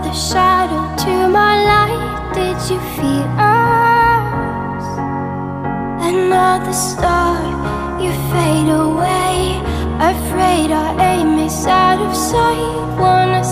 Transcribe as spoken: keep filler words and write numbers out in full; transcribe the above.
another shadow to my light. Did you feel us? Another star, you fade away. Afraid our aim is out of sight. Wanna